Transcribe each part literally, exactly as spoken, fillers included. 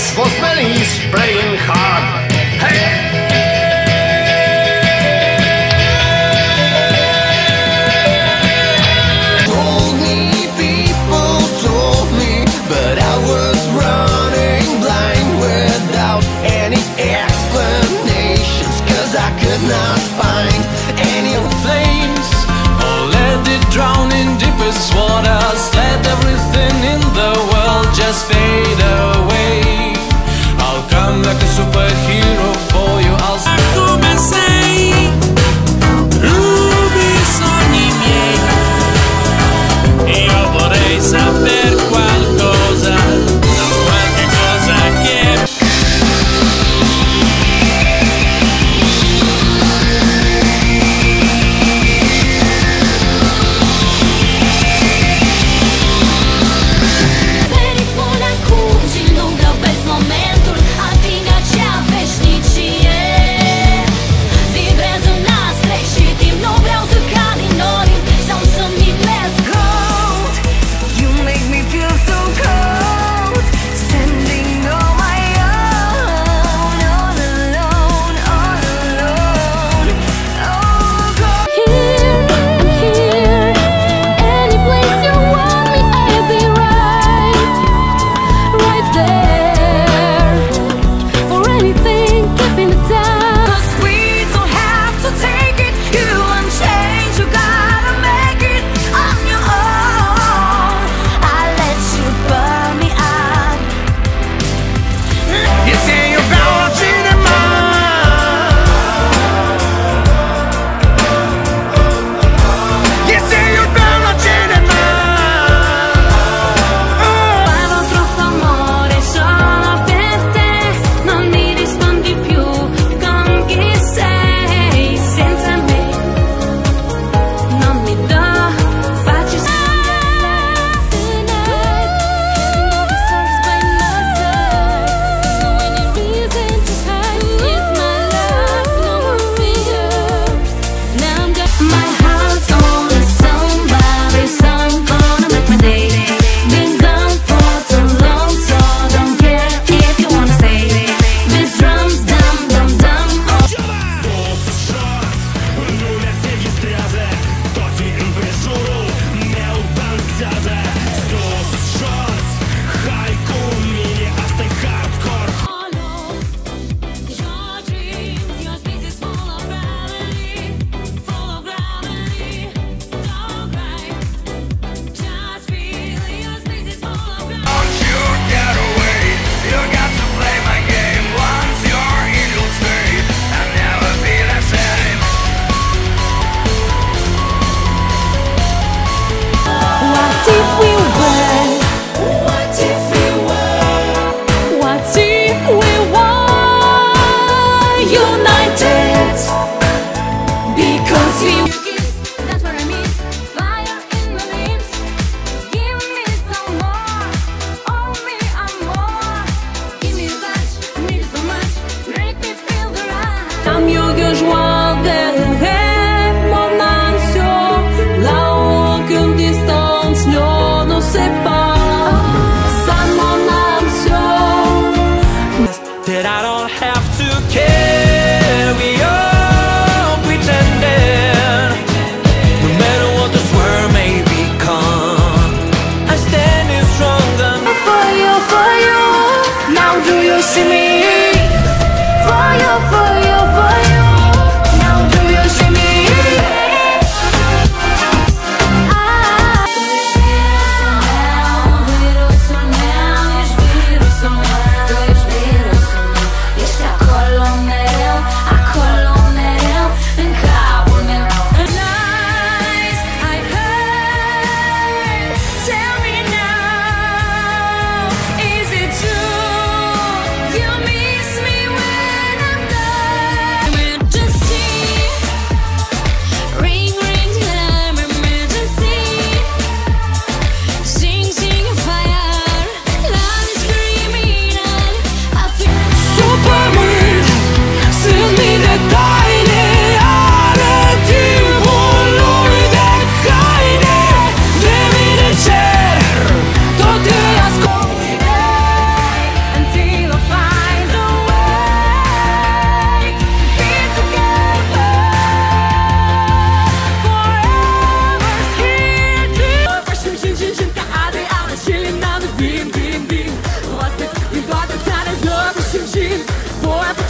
face was smelling, spraying hard. Hey! Told me, people told me, but I was running blind without any explanations, 'cause I could not find any flames. Oh, let it drown in deepest waters. Let everything in the world just fade away. I'll come like a superhero for you. I'll come sei, rubi sogni miei. Io vorrei saper qualcosa, qualche cosa che Pericula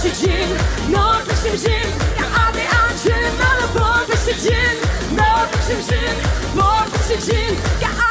oxygen, no oxygen, ja alle aanzien, alle voor oxygen, no oxygen, more oxygen, ja